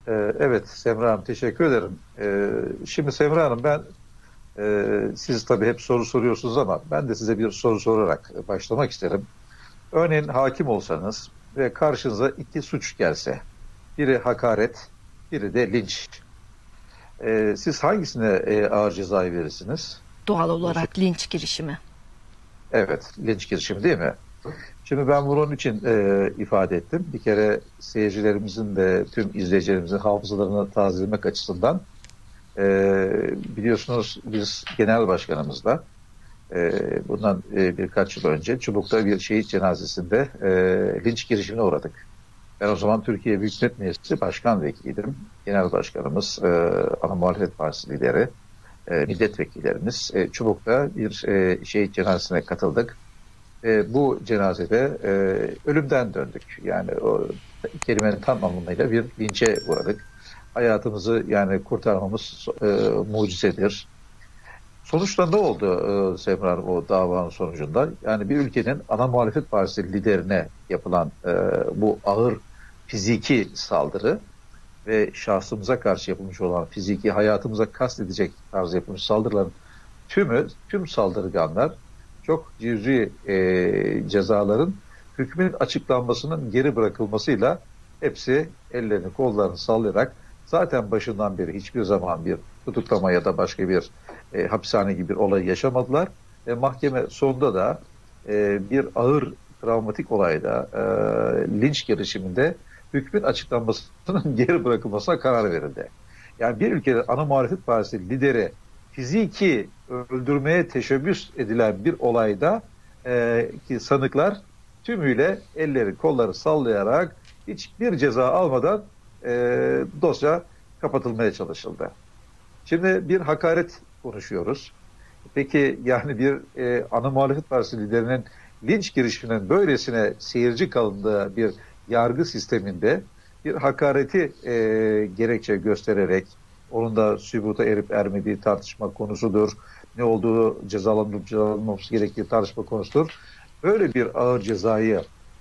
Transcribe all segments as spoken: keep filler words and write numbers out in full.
Ee, evet Semra Hanım, teşekkür ederim. Ee, şimdi Semra Hanım, ben e, siz tabii hep soru soruyorsunuz ama ben de size bir soru sorarak başlamak isterim. Örneğin hakim olsanız ve karşınıza iki suç gelse, biri hakaret, biri de linç. Ee, siz hangisine e, ağır cezayı verirsiniz? Doğal Bunu sor- olarak linç girişimi. Evet, linç girişimi değil mi? Şimdi ben bunun için e, ifade ettim. Bir kere seyircilerimizin ve tüm izleyicilerimizin hafızalarını tazelemek açısından. Ee, biliyorsunuz biz genel başkanımızla e, bundan e, birkaç yıl önce Çubuk'ta bir şehit cenazesinde e, linç girişimine uğradık. Ben o zaman Türkiye Büyük Millet Meclisi Başkan Vekiliydim. Genel Başkanımız, e, ana muhalefet partisi lideri, e, milletvekillerimiz e, Çubuk'ta bir e, şehit cenazesine katıldık. E, bu cenazede e, ölümden döndük. Yani o kelimenin tam anlamıyla bir linçe uğradık. Hayatımızı yani kurtarmamız e, mucizedir. Sonuçta ne oldu e, Semra Hanım, o davanın sonucunda? Yani bir ülkenin ana muhalefet partisi liderine yapılan e, bu ağır fiziki saldırı ve şahsımıza karşı yapılmış olan fiziki, hayatımıza kastedecek tarz yapılmış saldırıların tümü, tüm saldırganlar çok cüzi e, cezaların hükmün açıklanmasının geri bırakılmasıyla hepsi ellerini kollarını sallayarak, zaten başından beri hiçbir zaman bir tutuklama ya da başka bir e, hapishane gibi bir olay yaşamadılar. E, mahkeme sonunda da e, bir ağır travmatik olayda, e, linç girişiminde hükmün açıklanmasının geri bırakılmasına karar verildi. Yani bir ülkede ana muhalefet partisi lideri fiziki öldürmeye teşebbüs edilen bir olayda e, ki sanıklar tümüyle elleri kolları sallayarak hiçbir ceza almadan e, dosya kapatılmaya çalışıldı. Şimdi bir hakaret konuşuyoruz. Peki yani bir e, ana muhalefet partisi liderinin linç girişiminin böylesine seyirci kalındığı bir yargı sisteminde bir hakareti e, gerekçe göstererek, onun da sübuta erip ermediği tartışma konusudur. Ne olduğu, cezalandırılıp cezalandırılmaması gerektiği tartışma konusudur. Böyle bir ağır cezayı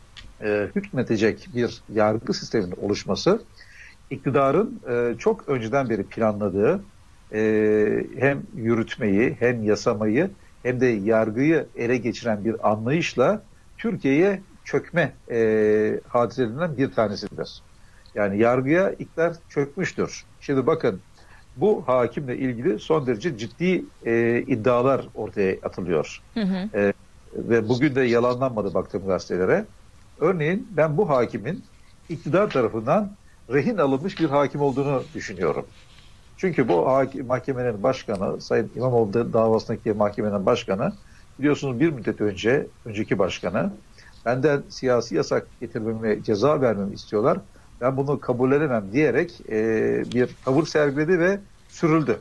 e, hükmetecek bir yargı sisteminin oluşması, iktidarın e, çok önceden beri planladığı e, hem yürütmeyi hem yasamayı hem de yargıyı ele geçiren bir anlayışla Türkiye'ye çökme e, hadiselerinden bir tanesidir. Yani yargıya iktidar çökmüştür. Şimdi bakın, bu hakimle ilgili son derece ciddi e, iddialar ortaya atılıyor. Hı hı. E, ve bugün de yalanlanmadı baktığım gazetelere. Örneğin ben bu hakimin iktidar tarafından rehin alınmış bir hakim olduğunu düşünüyorum. Çünkü bu hakim, mahkemenin başkanı, Sayın İmamoğlu davasındaki mahkemenin başkanı, biliyorsunuz bir müddet önce, önceki başkanı, benden siyasi yasak getirmemi, ceza vermemi istiyorlar. Ben bunu kabul edemem diyerek e, bir tavır sergiledi ve sürüldü.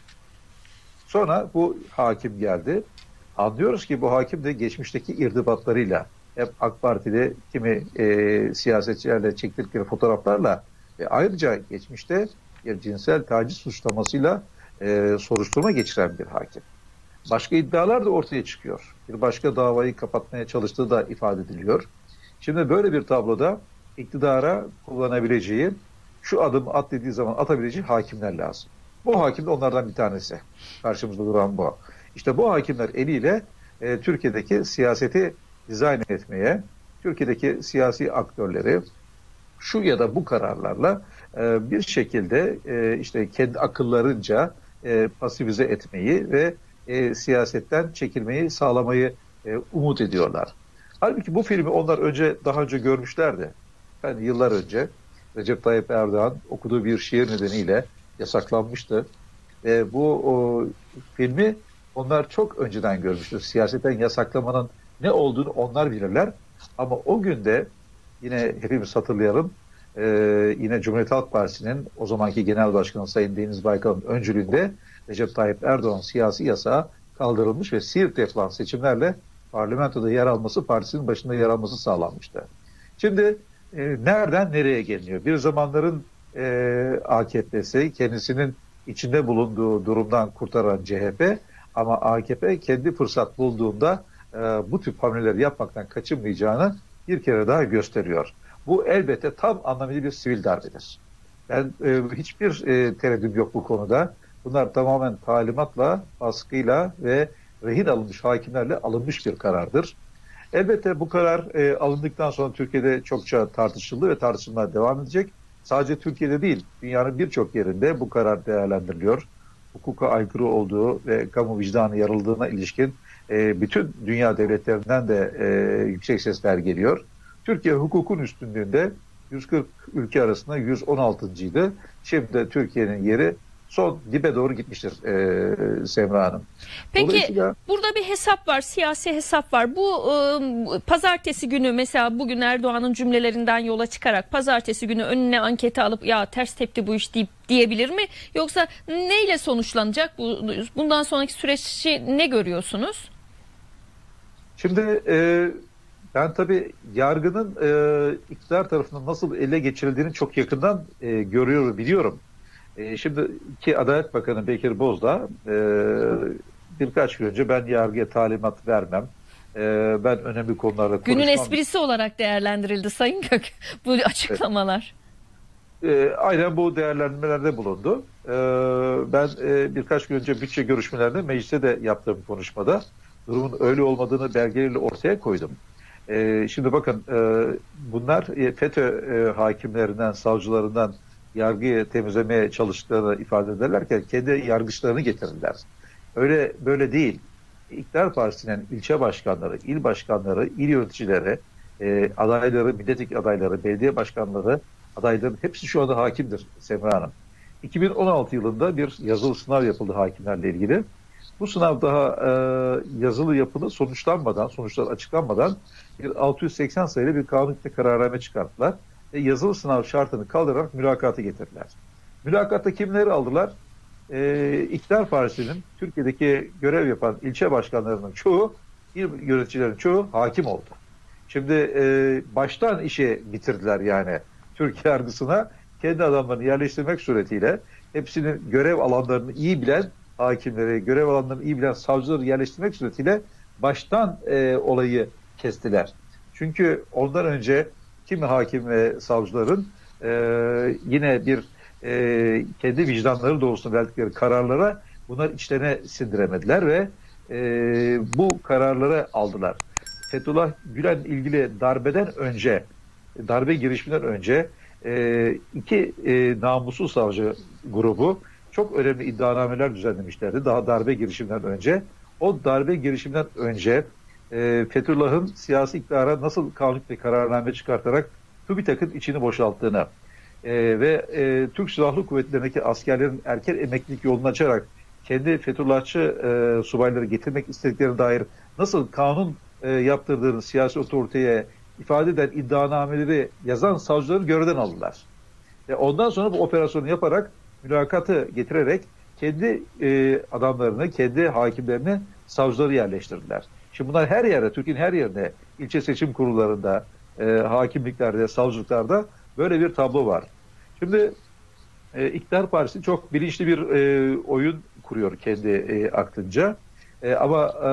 Sonra bu hakim geldi. Anlıyoruz ki bu hakim de geçmişteki irtibatlarıyla, hep AK Partili kimi e, siyasetçilerle çektirdikleri fotoğraflarla ve ayrıca geçmişte bir cinsel taciz suçlamasıyla e, soruşturma geçiren bir hakim. Başka iddialar da ortaya çıkıyor. Bir başka davayı kapatmaya çalıştığı da ifade ediliyor. Şimdi böyle bir tabloda iktidara kullanabileceği, şu adımı at dediği zaman atabileceği hakimler lazım. Bu hakim de onlardan bir tanesi. Karşımızda duran bu. İşte bu hakimler eliyle e, Türkiye'deki siyaseti dizayn etmeye, Türkiye'deki siyasi aktörleri şu ya da bu kararlarla e, bir şekilde e, işte kendi akıllarınca e, pasifize etmeyi ve e, siyasetten çekilmeyi sağlamayı e, umut ediyorlar. Halbuki bu filmi onlar önce daha önce görmüşlerdi. Yani yıllar önce Recep Tayyip Erdoğan okuduğu bir şiir nedeniyle yasaklanmıştı. E, bu o, filmi onlar çok önceden görmüştür. Siyasetten yasaklamanın ne olduğunu onlar bilirler. Ama o günde yine hepimiz hatırlayalım, e, yine Cumhuriyet Halk Partisi'nin o zamanki Genel Başkanı Sayın Deniz Baykal'ın öncülüğünde Recep Tayyip Erdoğan siyasi yasağı kaldırılmış ve Siirt'te yapılan seçimlerle parlamentoda yer alması, partisinin başında yer alması sağlanmıştı. Şimdi e, nereden nereye geliniyor? Bir zamanların e, A K P'si kendisinin içinde bulunduğu durumdan kurtaran C H P, ama A K P kendi fırsat bulduğunda e, bu tip hamleleri yapmaktan kaçınmayacağını bir kere daha gösteriyor. Bu elbette tam anlamıyla bir sivil darbedir. Ben e, hiçbir e, tereddüt yok bu konuda. Bunlar tamamen talimatla, baskıyla ve rehin alınmış hakimlerle alınmış bir karardır. Elbette bu karar e, alındıktan sonra Türkiye'de çokça tartışıldı ve tartışmalar devam edecek. Sadece Türkiye'de değil, dünyanın birçok yerinde bu karar değerlendiriliyor. Hukuka aykırı olduğu ve kamu vicdanı yarıldığına ilişkin e, bütün dünya devletlerinden de e, yüksek sesler geliyor. Türkiye hukukun üstünlüğünde yüz kırk ülke arasında yüz on altıncıydı. Şimdi Türkiye'nin yeri son dibe doğru gitmiştir e, Semra Hanım. Peki burada bir hesap var, siyasi hesap var. Bu e, pazartesi günü, mesela bugün Erdoğan'ın cümlelerinden yola çıkarak pazartesi günü önüne anketi alıp ya ters tepti bu iş deyip diyebilir mi? Yoksa neyle sonuçlanacak? Bu, bundan sonraki süreçi ne görüyorsunuz? Şimdi e, ben tabii yargının e, iktidar tarafından nasıl ele geçirildiğini çok yakından e, görüyorum, biliyorum. E, şimdi ki Adalet Bakanı Bekir Bozdağ e, birkaç gün önce ben yargıya talimat vermem, e, ben önemli konularda konuşmam. Günün esprisi olarak değerlendirildi Sayın Gök bu açıklamalar. E, aynen bu değerlendirmelerde bulundu. E, ben e, birkaç gün önce bütçe görüşmelerinde mecliste de yaptığım konuşmada durumun öyle olmadığını belgeleriyle ortaya koydum. E, şimdi bakın e, bunlar e, FETÖ e, hakimlerinden, savcılarından yargıyı temizlemeye çalıştıklarını ifade ederlerken kendi yargıçlarını getirirler. Öyle böyle değil. İktidar Partisi'nin ilçe başkanları, il başkanları, il yöneticileri, e, adayları, milletvekili adayları, belediye başkanları, adayların hepsi şu anda hakimdir Semra Hanım. iki bin on altı yılında bir yazılı sınav yapıldı hakimlerle ilgili. Bu sınav daha e, yazılı yapılı sonuçlanmadan, sonuçlar açıklanmadan bir altı yüz seksen sayılı bir kanun hükmü kararname çıkarttılar. Ve yazılı sınav şartını kaldırarak mülakatı getirdiler. Mülakatta kimleri aldılar? Ee, İktidar Partisi'nin Türkiye'deki görev yapan ilçe başkanlarının çoğu, il yöneticilerin çoğu hakim oldu. Şimdi e, baştan işi bitirdiler yani Türkiye yargısına kendi adamlarını yerleştirmek suretiyle hepsinin görev alanlarını iyi bilen hakimleri, görev alanlarını iyi bilen savcıları yerleştirmek suretiyle baştan e, olayı kestiler. Çünkü ondan önce kimi hakim ve savcıların e, yine bir e, kendi vicdanları doğrultusunda verdikleri kararlara bunlar içlerine sindiremediler ve e, bu kararları aldılar. Fethullah Gülen ilgili darbeden önce, darbe girişiminden önce e, iki e, namussuz savcı grubu çok önemli iddianameler düzenlemişlerdi daha darbe girişiminden önce. O darbe girişiminden önce e, Fethullah'ın siyasi iktidara nasıl kanun ve kararname çıkartarak TÜBİTAK'ın içini boşalttığını e, ve e, Türk Silahlı Kuvvetleri'ndeki askerlerin erken emeklilik yolunu açarak kendi Fethullahçı e, subayları getirmek istediklerine dair nasıl kanun e, yaptırdığını siyasi otoriteye ifade eden iddianameleri yazan savcıları görevden aldılar. Ve ondan sonra bu operasyonu yaparak mülakatı getirerek kendi e, adamlarını, kendi hakimlerini, savcıları yerleştirdiler. Şimdi bunlar her yerde, Türkiye'nin her yerinde, ilçe seçim kurullarında, e, hakimliklerde, savcılıklarda böyle bir tablo var. Şimdi e, İktidar Partisi çok bilinçli bir e, oyun kuruyor kendi e, aklınca. E, ama e,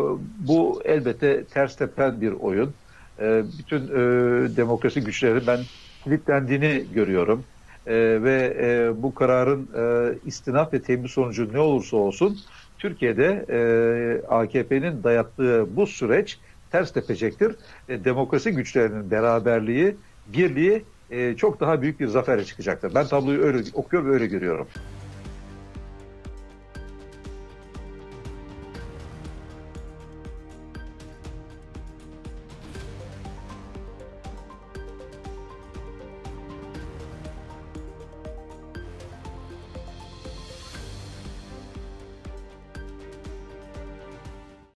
bu elbette ters tepen bir oyun. E, bütün e, demokrasi güçleri ben kilitlendiğini görüyorum. E, ve e, bu kararın e, istinaf ve tembih sonucu ne olursa olsun Türkiye'de e, A K P'nin dayattığı bu süreç ters tepecektir. E, demokrasi güçlerinin beraberliği, birliği e, çok daha büyük bir zaferle çıkacaktır. Ben tabloyu öyle okuyorum ve öyle görüyorum.